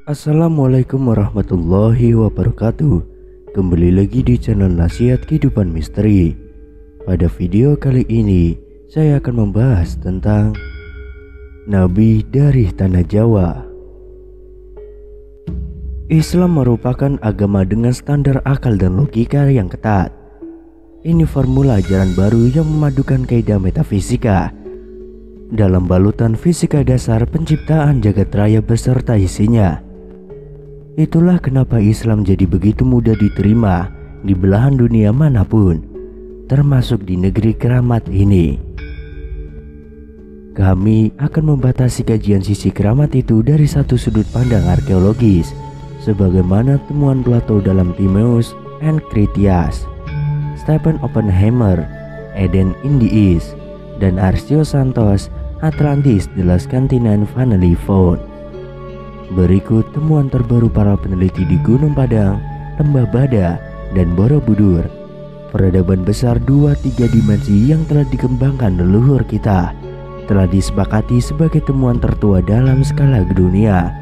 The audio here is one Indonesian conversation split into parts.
Assalamualaikum warahmatullahi wabarakatuh. Kembali lagi di channel Nasihat Kehidupan Misteri. Pada video kali ini saya akan membahas tentang Nabi dari Tanah Jawa. Islam merupakan agama dengan standar akal dan logika yang ketat. Ini formula ajaran baru yang memadukan kaidah metafisika dalam balutan fisika dasar penciptaan jagat raya beserta isinya. Itulah kenapa Islam jadi begitu mudah diterima di belahan dunia manapun, termasuk di negeri keramat ini. Kami akan membatasi kajian sisi keramat itu dari satu sudut pandang arkeologis, sebagaimana temuan Plato dalam Timaeus and Critias, Stephen Oppenheimer, Eden in the East, dan Arcio Santos, Atlantis the Last Continent Finally Found. Berikut temuan terbaru para peneliti di Gunung Padang, Lembah Bada, dan Borobudur. Peradaban besar 2-3 dimensi yang telah dikembangkan leluhur kita telah disepakati sebagai temuan tertua dalam skala dunia.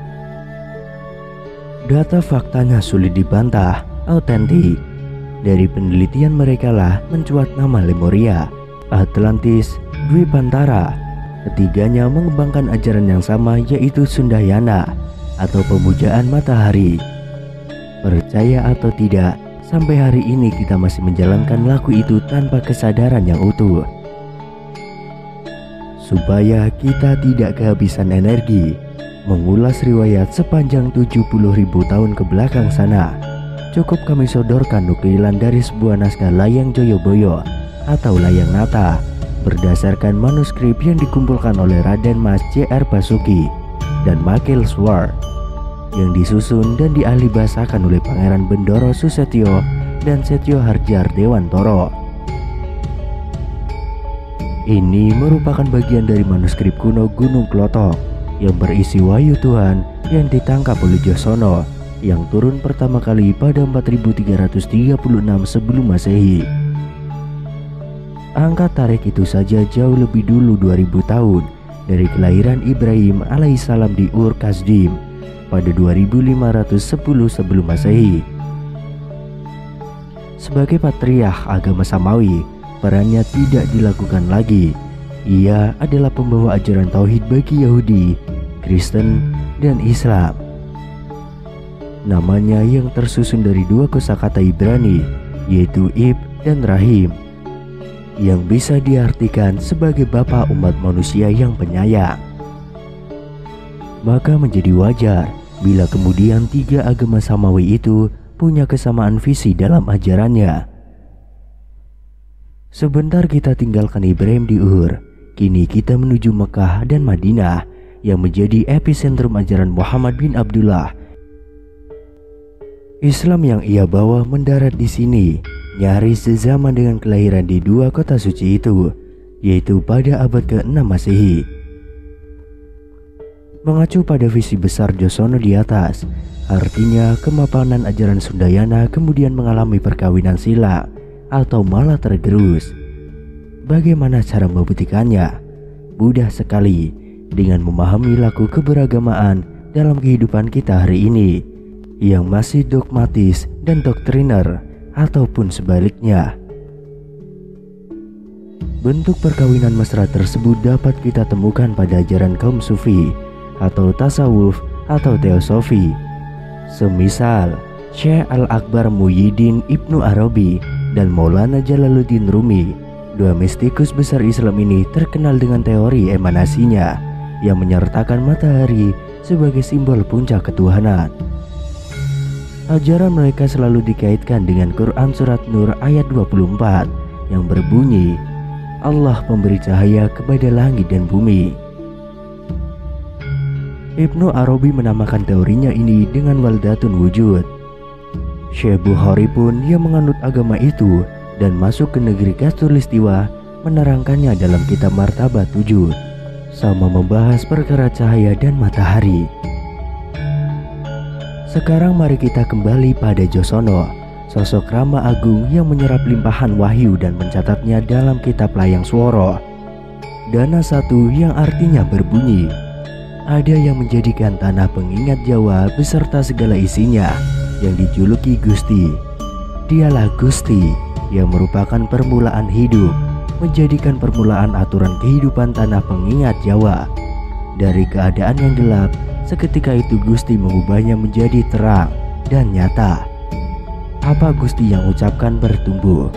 Data faktanya sulit dibantah, autentik. Dari penelitian mereka lah mencuat nama Lemuria, Atlantis, Dwipantara. Ketiganya mengembangkan ajaran yang sama, yaitu Sundayana atau pemujaan matahari. Percaya atau tidak, sampai hari ini kita masih menjalankan laku itu tanpa kesadaran yang utuh. Supaya kita tidak kehabisan energi mengulas riwayat sepanjang 70.000 tahun ke belakang sana, cukup kami sodorkan nukilan dari sebuah naskah Layang Joyoboyo atau Layang Nata berdasarkan manuskrip yang dikumpulkan oleh Raden Mas J.R. Basuki dan Makil Swart, yang disusun dan diahlibahasakan oleh Pangeran Bendoro Susetyo dan Setyo Harjar Dewantoro. Ini merupakan bagian dari manuskrip kuno Gunung Klotok yang berisi wahyu Tuhan yang ditangkap oleh Josono yang turun pertama kali pada 4336 sebelum Masehi. Angka tarik itu saja jauh lebih dulu 2000 tahun dari kelahiran Ibrahim alaihissalam di Ur Kasdim pada 2510 sebelum Masehi. Sebagai patriark agama Samawi, perannya tidak dilakukan lagi. Ia adalah pembawa ajaran tauhid bagi Yahudi, Kristen, dan Islam. Namanya yang tersusun dari dua kosakata Ibrani, yaitu Ib dan Rahim, yang bisa diartikan sebagai bapa umat manusia yang penyayang. Maka menjadi wajar bila kemudian tiga agama Samawi itu punya kesamaan visi dalam ajarannya. Sebentar kita tinggalkan Ibrahim di Ur, kini kita menuju Mekah dan Madinah yang menjadi epicentrum ajaran Muhammad bin Abdullah. Islam yang ia bawa mendarat di sini nyaris sezaman dengan kelahiran di dua kota suci itu, yaitu pada abad ke-6 Masehi. Mengacu pada visi besar Josono di atas, artinya kemapanan ajaran Sundayana kemudian mengalami perkawinan sila atau malah tergerus. Bagaimana cara membuktikannya? Mudah sekali, dengan memahami laku keberagamaan dalam kehidupan kita hari ini yang masih dogmatis dan doktriner ataupun sebaliknya. Bentuk perkawinan mesra tersebut dapat kita temukan pada ajaran kaum sufi atau tasawuf atau teosofi. Semisal Syekh Al-Akbar Muhyiddin Ibnu Arabi dan Maulana Jalaluddin Rumi, dua mistikus besar Islam ini terkenal dengan teori emanasinya yang menyertakan matahari sebagai simbol puncak ketuhanan. Ajaran mereka selalu dikaitkan dengan Quran Surat Nur ayat 24 yang berbunyi, Allah pemberi cahaya kepada langit dan bumi. Ibnu Arabi menamakan teorinya ini dengan Waldatun Wujud. Syekh Bukhari pun yang menganut agama itu dan masuk ke negeri Katulistiwa menerangkannya dalam kitab Martabat 7, sama membahas perkara cahaya dan matahari. Sekarang mari kita kembali pada Josono, sosok Rama Agung yang menyerap limpahan wahyu dan mencatatnya dalam kitab Layang Sworo. Dana 1 yang artinya berbunyi, ada yang menjadikan tanah pengingat Jawa beserta segala isinya yang dijuluki Gusti. Dialah Gusti yang merupakan permulaan hidup, menjadikan permulaan aturan kehidupan tanah pengingat Jawa. Dari keadaan yang gelap, seketika itu Gusti mengubahnya menjadi terang dan nyata. Apa Gusti yang ucapkan bertumbuh?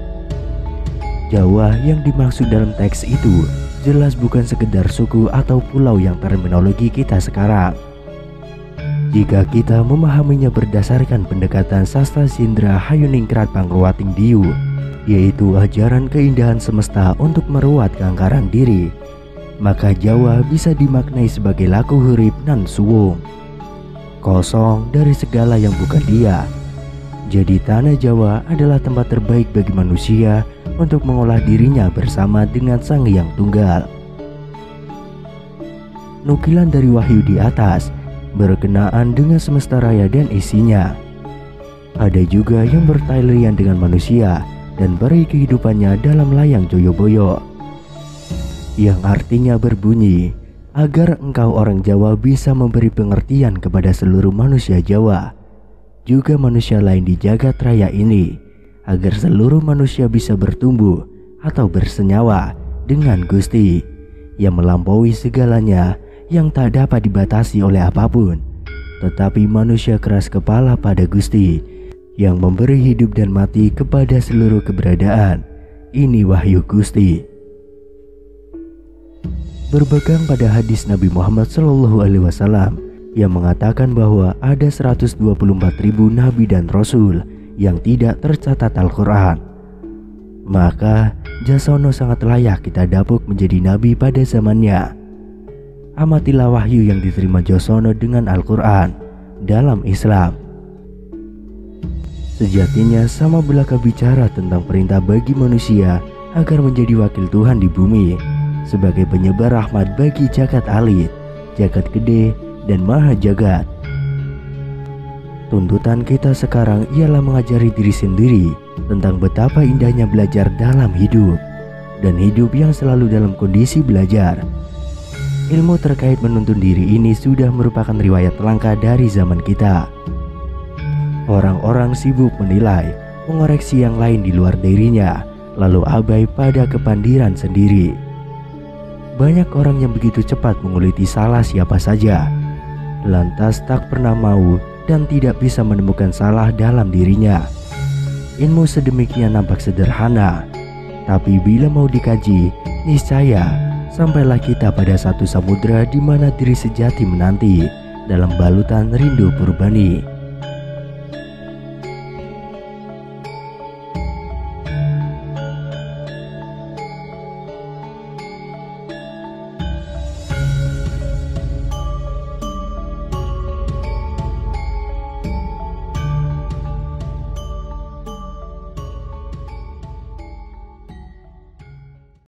Jawa yang dimaksud dalam teks itu jelas bukan sekedar suku atau pulau yang terminologi kita sekarang. Jika kita memahaminya berdasarkan pendekatan Sastra Sindra Hayuningkrat Pangruwating Diu, yaitu ajaran keindahan semesta untuk meruat keangkaran diri, maka Jawa bisa dimaknai sebagai laku hurip nan suwung, kosong dari segala yang bukan dia. Jadi tanah Jawa adalah tempat terbaik bagi manusia untuk mengolah dirinya bersama dengan Sang Hyang Tunggal. Nukilan dari wahyu di atas berkenaan dengan semesta raya dan isinya. Ada juga yang bertailian dengan manusia dan beri kehidupannya dalam layang Joyoboyo, yang artinya berbunyi, agar engkau orang Jawa bisa memberi pengertian kepada seluruh manusia Jawa, juga manusia lain di jagat raya ini, agar seluruh manusia bisa bertumbuh atau bersenyawa dengan Gusti yang melampaui segalanya, yang tak dapat dibatasi oleh apapun. Tetapi manusia keras kepala pada Gusti yang memberi hidup dan mati kepada seluruh keberadaan. Ini wahyu Gusti. Berpegang pada hadis Nabi Muhammad SAW yang mengatakan bahwa ada 124.000 nabi dan rasul yang tidak tercatat Al-Quran, maka Jasono sangat layak kita dapuk menjadi nabi pada zamannya. Amatilah wahyu yang diterima Jasono dengan Al-Quran dalam Islam. Sejatinya sama belaka bicara tentang perintah bagi manusia agar menjadi wakil Tuhan di bumi, sebagai penyebar rahmat bagi jagat alit, jagat gede, dan maha jagat. Tuntutan kita sekarang ialah mengajari diri sendiri tentang betapa indahnya belajar dalam hidup, dan hidup yang selalu dalam kondisi belajar. Ilmu terkait menuntun diri ini sudah merupakan riwayat langka dari zaman kita. Orang-orang sibuk menilai, mengoreksi yang lain di luar dirinya, lalu abai pada kepandiran sendiri. Banyak orang yang begitu cepat menguliti salah siapa saja, lantas tak pernah mau dan tidak bisa menemukan salah dalam dirinya. Ilmu sedemikian nampak sederhana, tapi bila mau dikaji, niscaya sampailah kita pada satu samudra di mana diri sejati menanti dalam balutan rindu purbani.